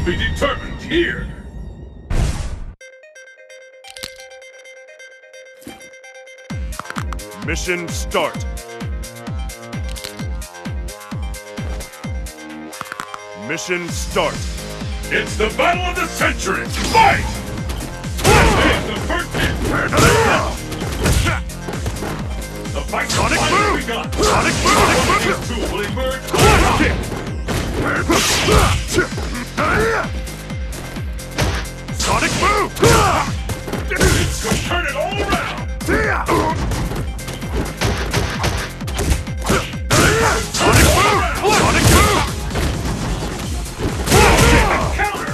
be determined here. Mission start. Mission start. It's the battle of the century. Fight! This is the first hit. The fight Sonic finally boom! begun. Sonic boom! One of these two will emerge on top. Sonic boom! This could turn it all around. Sonic boom! Sonic boom! Counter.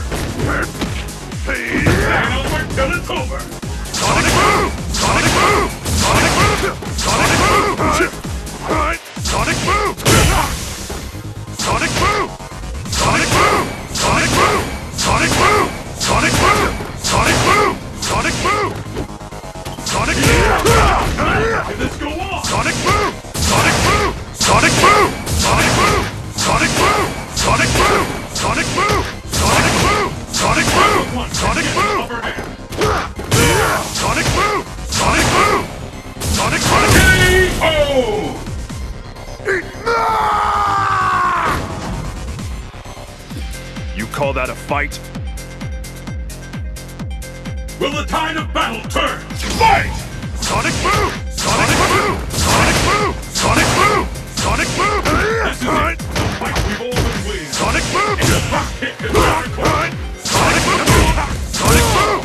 Hang on, we're done. It's over. Sonic boom! Sonic boom! Sonic boom! Sonic boom! Sonic boom! Sonic boom! Sonic boom! Sonic boom! Sonic boom! Sonic boom! Sonic boom! Sonic boom! Sonic boom! Can this go on? Sonic boom! Sonic boom! Sonic boom! Sonic boom! Sonic boom! Sonic boom! Sonic boom! Sonic boom! Sonic boom! Sonic boom! Upper hand. Sonic boom! Sonic boom! Sonic boom! KO! You call that a fight? Will the tide of battle turn? Fight! Sonic boom! Sonic boom! Sonic boom! Sonic boom! Sonic boom! This is it. The fight we've all been waiting. Sonic boom! It's a drop kick in the corner. Sonic boom! Sonic boom!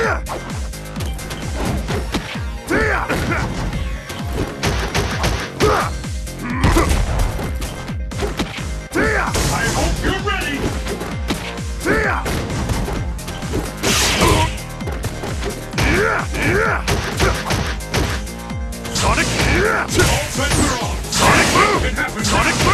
I hope you're ready. Sonic! All bets are on. Sonic boom! It can happen. Sonic boom!